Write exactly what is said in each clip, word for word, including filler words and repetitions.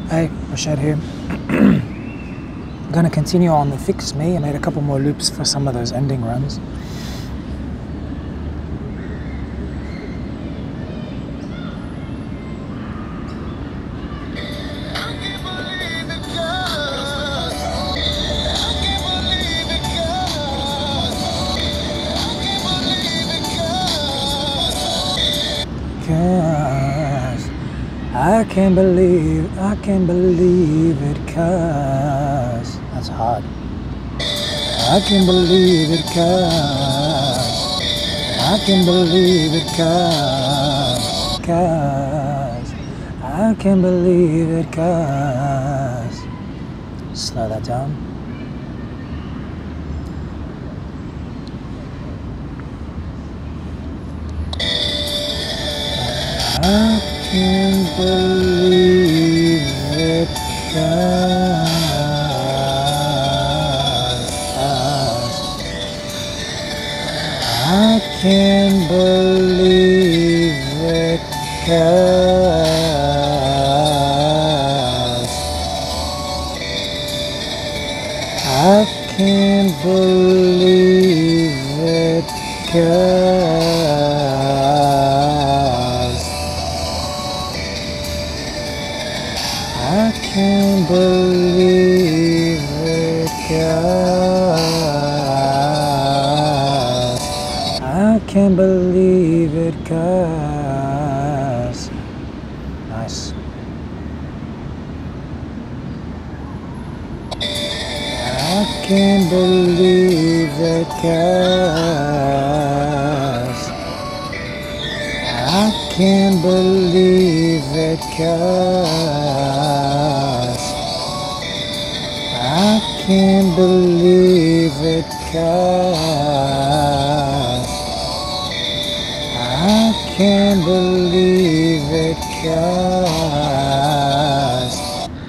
Hey, Rashad here. I'm gonna continue on the Fix Me. I made a couple more loops for some of those ending runs. Cause I can't believe, I can't believe it, cause that's hard. I can't believe it, cause I can't believe it, cause cause I can't believe it, cause slow that down. I can't believe it, cause I can't believe it, cause I can't believe it, cause I can't believe it, cause I can't believe it, cause nice. I can't believe it, cause I can't believe it, cause I can't believe it, cause I can't believe it, cause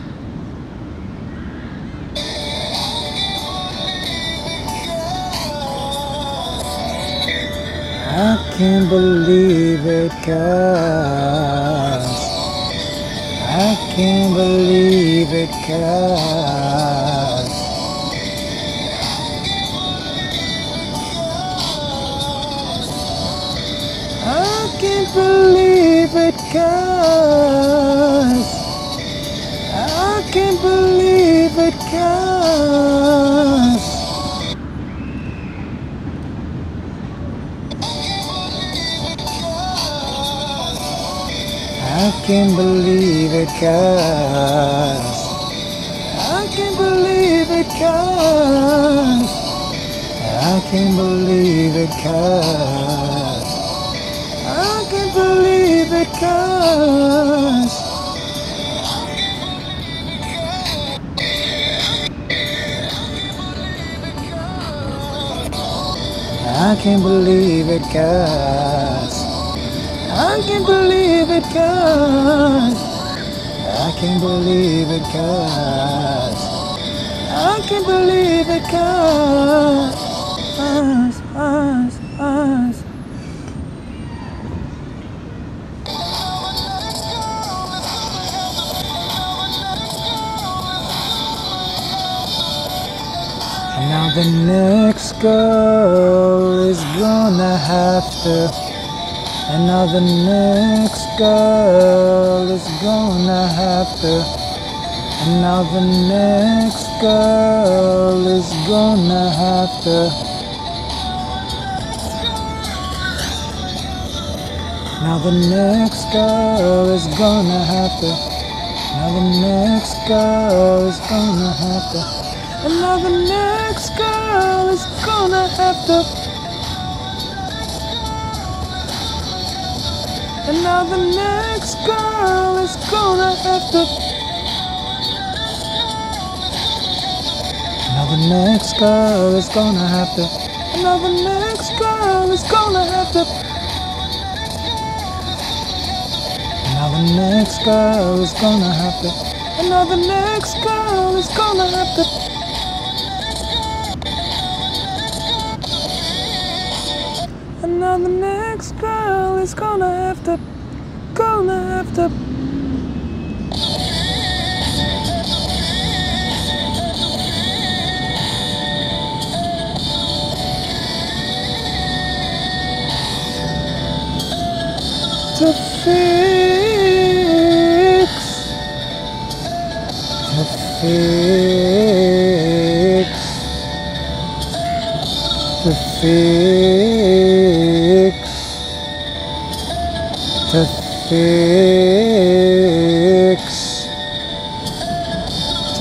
I can't believe it, cause I can't believe it, cause I can't believe it, cause I can't believe it, cause I can't believe it, cause I can't believe it, cause I can't believe it, cause I can't believe it, cause I can't believe it, cause I can't believe it, cause I can't believe it, cause I can't believe it, cause us, us, us. And now the next girl is gonna have to. And now the next girl is gonna have to. And now the next girl is gonna have to. Now the next girl is gonna have to. Now the next girl is gonna have to. And now the next girl is gonna have to. And now the next girl is gonna have to. Now the next girl is gonna have to. And now the next girl is gonna have to. And now the next girl is gonna have to. And now the next girl is gonna have to. And now the next girl is gonna have to. Gonna have to. to fix, to fix, to fix, to fix, to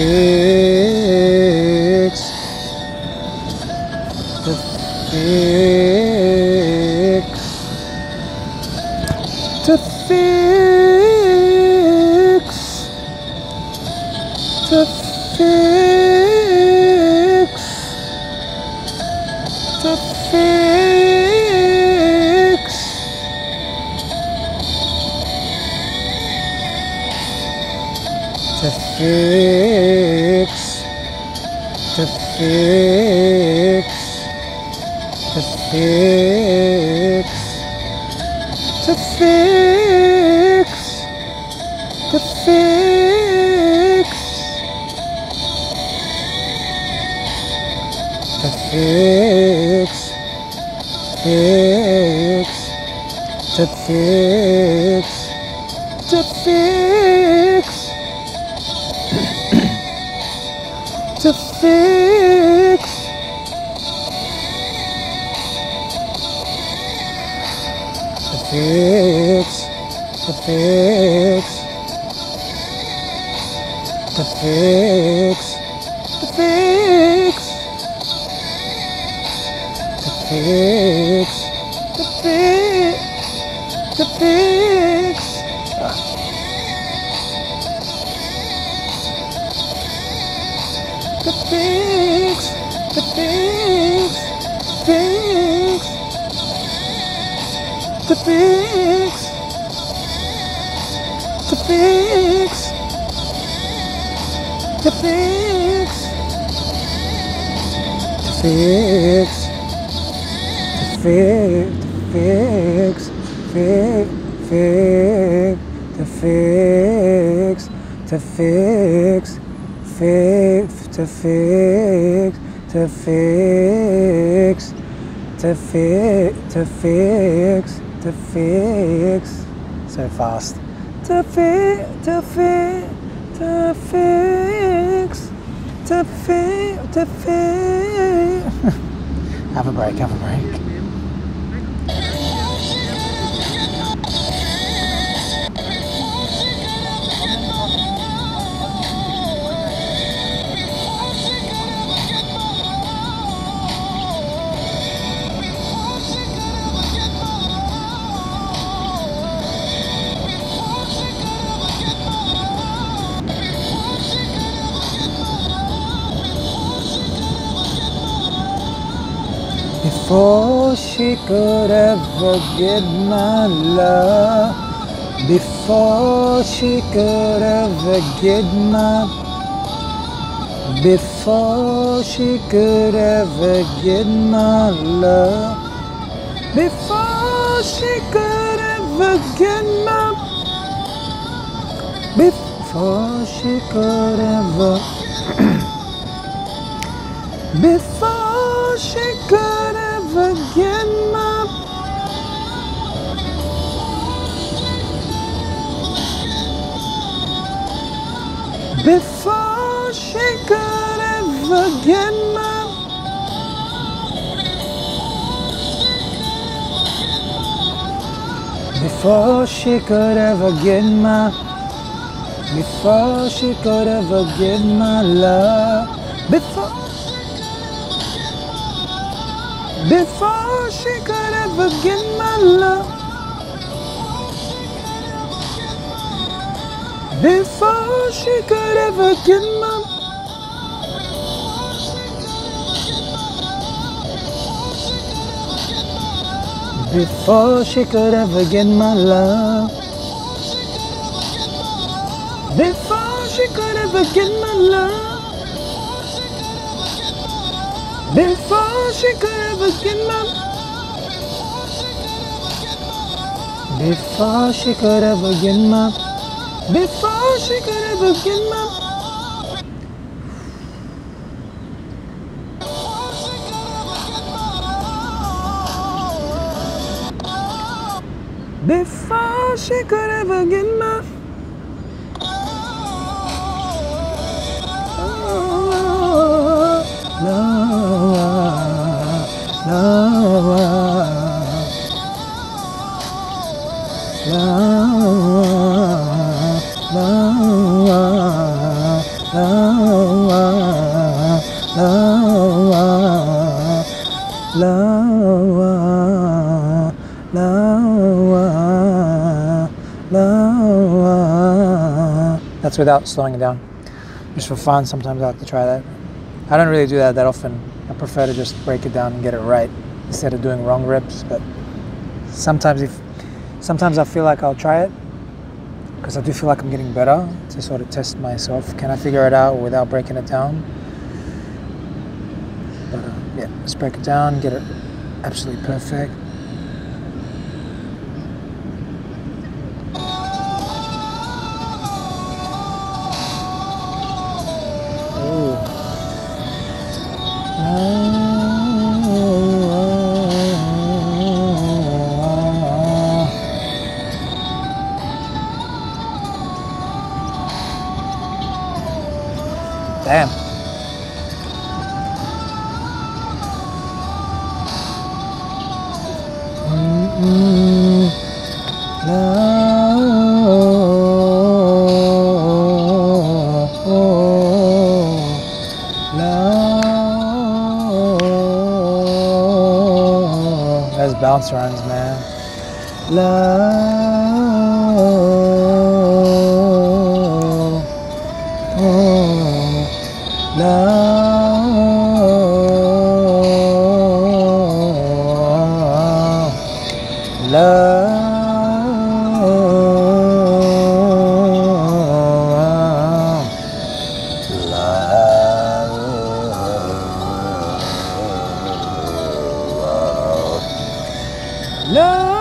fix, to fix, to fix, to fix, to fix, to fix, to fix, to fix, to fix, to fix, to fix, fix, to fix, to fix, to fix, to fix, to fix, to fix, to fix, to fix, to fix, to fix, to fix, to fix, fix, to fix, to fix, to fix, to fix, to fix, fix, fix, to fix, to fix, fix, to fix, to fix, to fix, to fix, to fix, so fast, to fix, to fix, to fix, to fix, to fix. Have a break, have a break. Before she could ever get my love, before she could ever get my, before she could ever get my love, before she could ever get my, before she could ever, before she could ever get my, before she could ever get my, before she could ever get my, before she could ever get my love, before, before she could ever get my love, before she could ever get my, before she could ever get my love, before she could ever get my love, before she could ever get my, before she could ever get my, before she could ever get my, before she could ever get my. That's without slowing it down. Just for fun, sometimes I have to try that. I don't really do that that often. I prefer to just break it down and get it right instead of doing wrong rips. But sometimes, if sometimes I feel like I'll try it because I do feel like I'm getting better to sort of test myself. Can I figure it out without breaking it down? But uh, yeah, let's break it down, get it absolutely perfect. Damn. Mm-mm. Love. Love. That's bounce runs, man. Love. Love. Love. Love.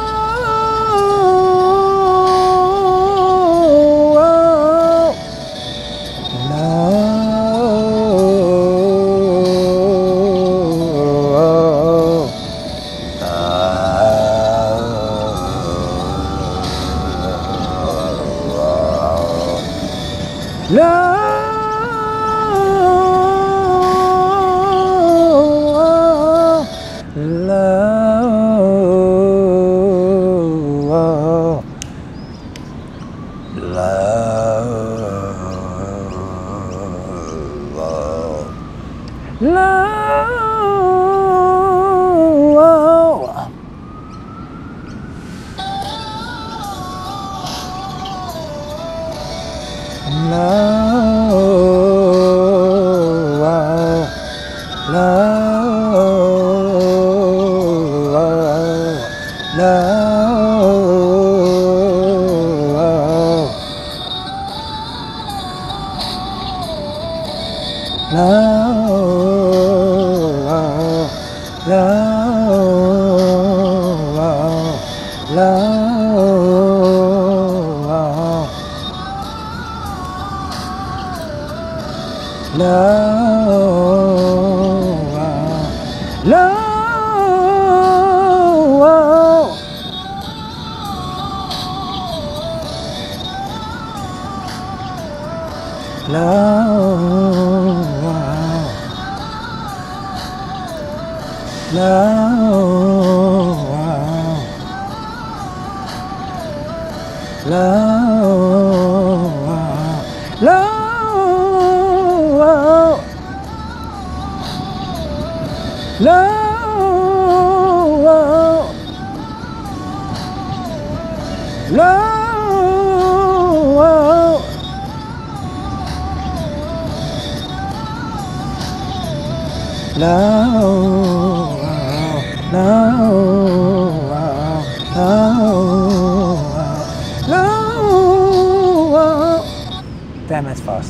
Damn, that's fast.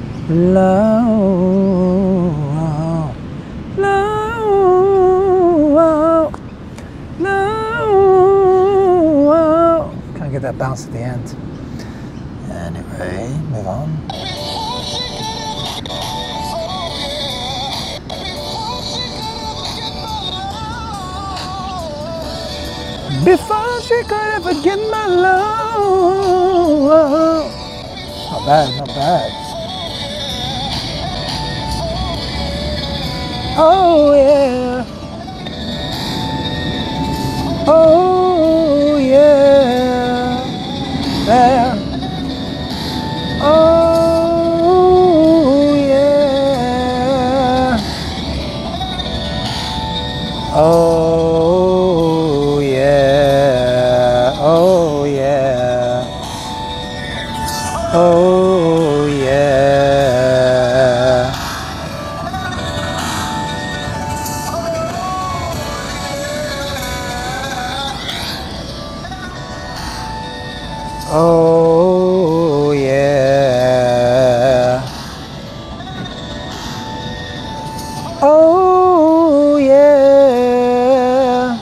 Love, love, love. Can't get that bounce at the end. Anyway, move on. Before she could ever get my love. Not bad, not bad. Oh yeah. Oh yeah. There. Oh yeah. Oh yeah. Oh yeah. Oh yeah. Oh yeah. Oh yeah.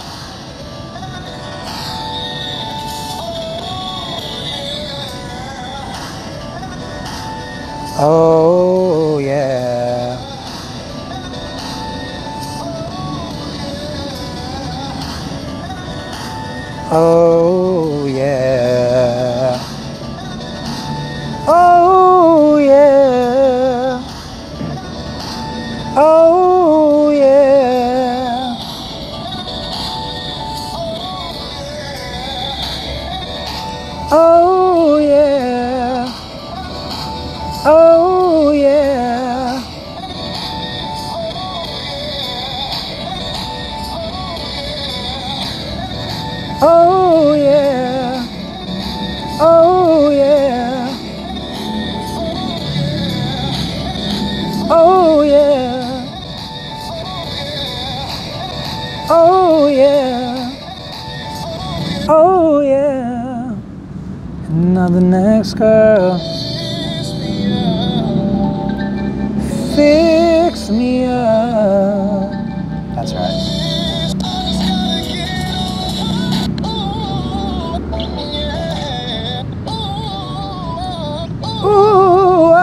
Oh yeah. Oh yeah. Oh yeah. Oh yeah. Oh yeah. Oh yeah. Oh yeah. Oh yeah. Oh yeah. Oh yeah. Oh yeah. Now the next girl. Fix me up. That's right. Ooh, oh,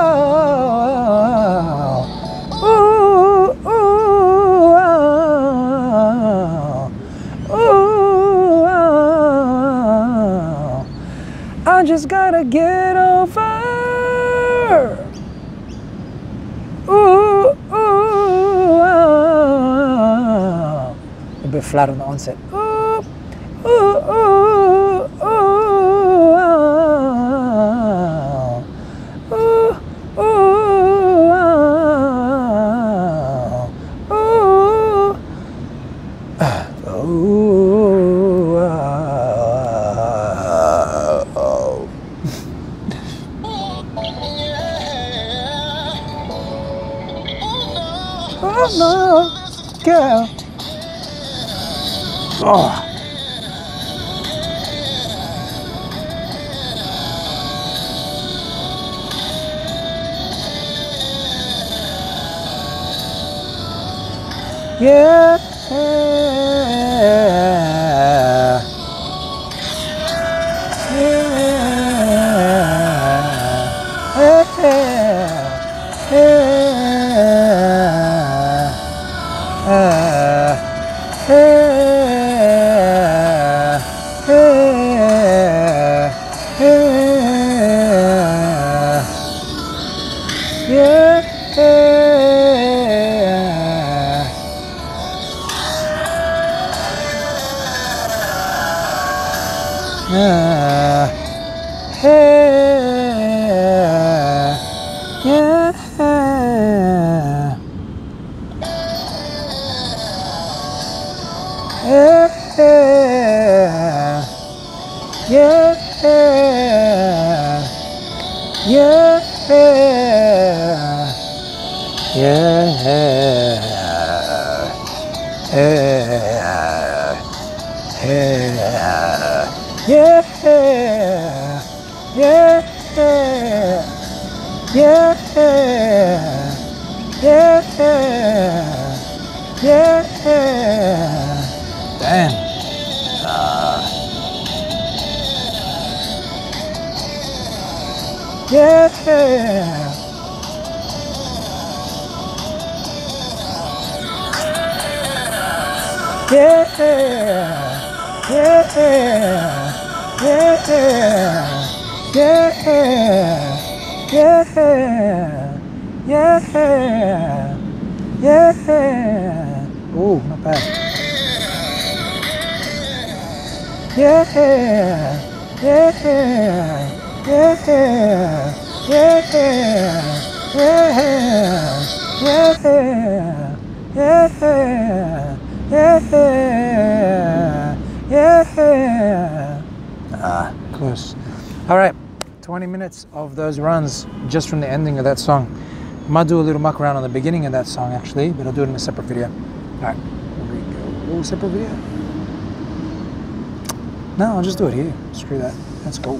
oh, ooh, ooh, oh, ooh, oh. I just gotta get over. Ooh, ooh, oh. A bit flat on the onset. Ooh, ooh, ooh, ooh, oh. Ooh, ooh, oh. Ooh, ooh, oh. Oh no, girl. Oh. Yeah. Yeah. Yeah. Damn. Uh, yeah. Yeah. Yeah. yeah, yeah, yeah, yeah, yeah. Oh, not bad. Yeah, yeah, yeah, yeah, yeah, yeah, yeah, yeah, yeah, yeah. Ah, close. All right, twenty minutes of those runs just from the ending of that song. I might do a little muck around on the beginning of that song actually, but I'll do it in a separate video. All right, here we go. Oh, separate video? No, I'll just do it here. Screw that. Let's go.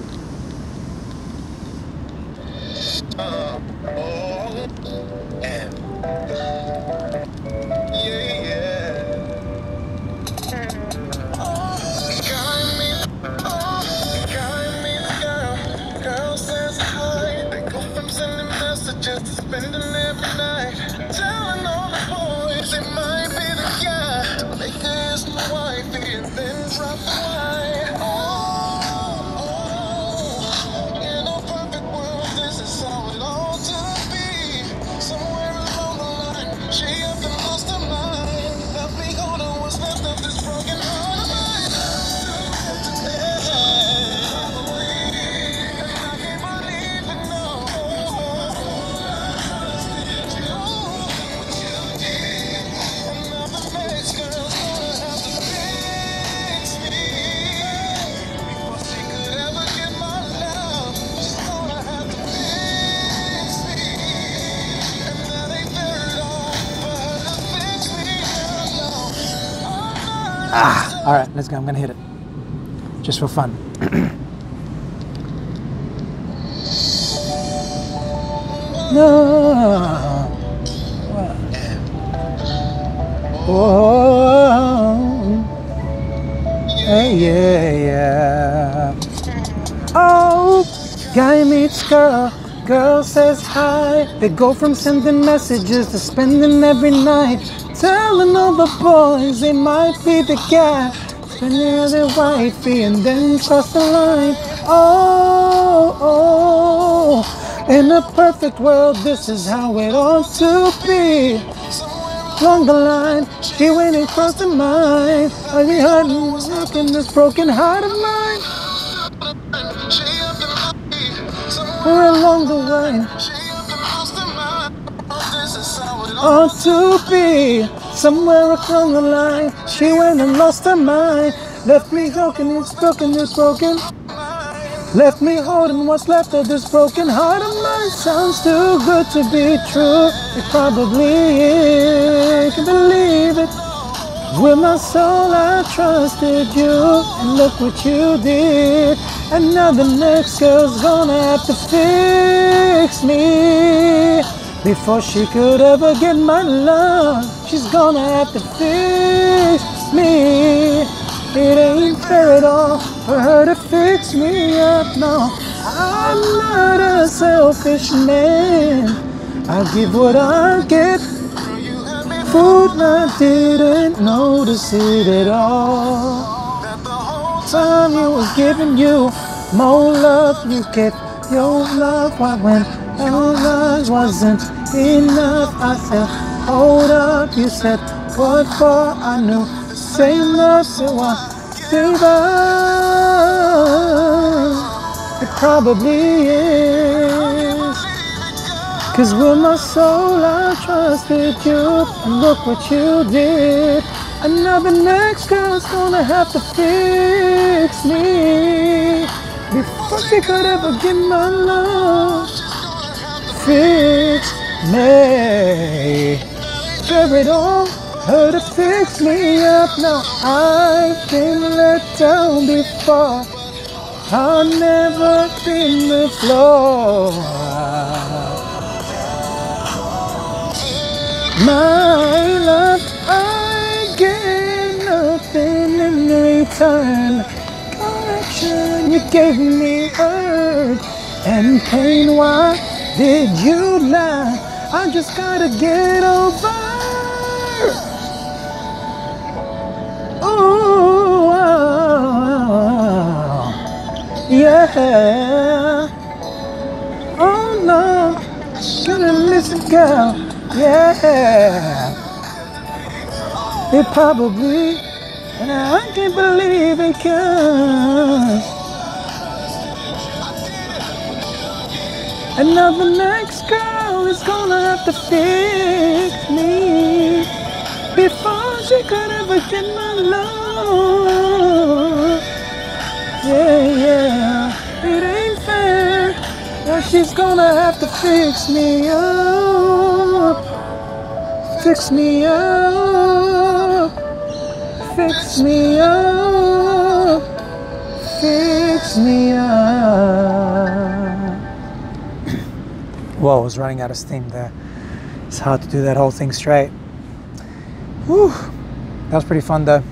Just spending every night telling all the boys it might be the guy to make her his new wifey and then drop by. Oh, oh, in a perfect world, this is how it ought to be. Somewhere along the line, she up and lost her mind. Left me holding what's left of this broken heart of mine. And I can't believe it, no. Ah, all right, let's go. I'm gonna hit it just for fun. No. Oh, hey, yeah, yeah. Oh, guy meets girl, girl says hi. They go from sending messages to spending every night, telling all the boys they might be the guy, spending their wifey and then cross the line. Oh, oh, in a perfect world, this is how it ought to be. Along the line, she went and crossed the mind. I be hurting, looking this broken heart of mine. We're along the way. Ought to be somewhere along the line. She went and lost her mind. Left me broken, it's broken, it's broken. Left me holding what's left of this broken heart of mine. Sounds too good to be true. It probably is. Can believe it. With my soul I trusted you, and look what you did. And now the next girl's gonna have to fix me. Before she could ever get my love, she's gonna have to fix me. It ain't fair at all for her to fix me up, no. I'm not a selfish man. I give what I get. Food, I didn't notice it at all. That the whole time you was giving you more love, you kept your love. Why when your love wasn't enough, I said, hold up, you said, what for? I knew same love, so I gave up. It probably is. Cause with my soul I trusted you, and look what you did. And now the next girl's gonna have to fix me. Before she could ever get my love, fix me. Bear it all, her to fix me up. Now I've been let down before, I'll never been the floor. My love, I get nothing in return. Correction, you gave me hurt and pain. Why did you lie? I just gotta get over. Ooh, oh, Yeah. Oh no, gotta listen, girl. Yeah. It probably, and I can't believe it, cause another next girl is gonna have to fix me before she could ever get my love. Yeah, yeah, it ain't fair. Now she's gonna have to fix me up, fix me up, fix me up, fix me up. Whoa, I was running out of steam there. It's hard to do that whole thing straight. Whew, that was pretty fun though.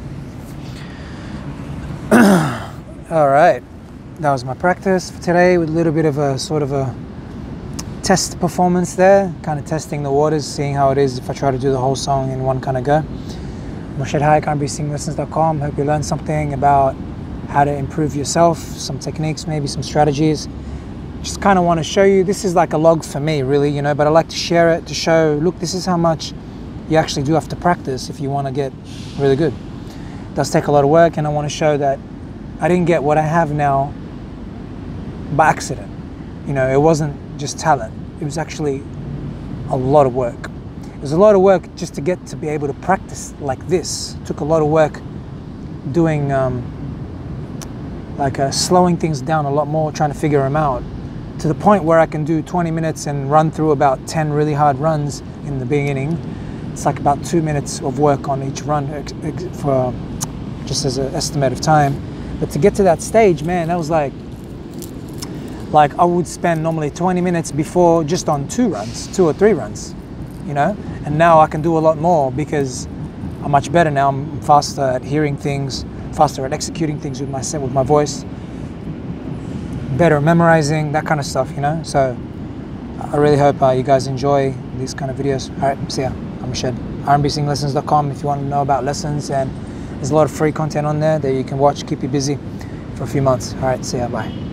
All right, that was my practice for today with a little bit of a sort of a test performance there, kind of testing the waters, seeing how it is if I try to do the whole song in one kind of go. Moshed Hayek, R and B Singing Lessons dot com. Hope you learned something about how to improve yourself, some techniques, maybe some strategies. Just kind of want to show you, this is like a log for me really, you know, but I like to share it to show, look, this is how much you actually do have to practice if you want to get really good. It does take a lot of work, and I want to show that I didn't get what I have now by accident. You know, it wasn't just talent. It was actually a lot of work. It was a lot of work just to get to be able to practice like this. It took a lot of work doing, um, like uh, slowing things down a lot more, trying to figure them out, to the point where I can do twenty minutes and run through about ten really hard runs in the beginning. It's like about two minutes of work on each run for just as an estimate of time. But to get to that stage, man, that was like, like I would spend normally twenty minutes before just on two runs, two or three runs, you know? And now I can do a lot more because I'm much better now. I'm faster at hearing things, faster at executing things with my, with my voice, better at memorizing, that kind of stuff, you know? So I really hope uh, you guys enjoy these kind of videos. All right, see ya. I'm Moshed. R and B Singing Lessons dot com if you want to know about lessons, and there's a lot of free content on there that you can watch, keep you busy for a few months. All right, see ya, bye.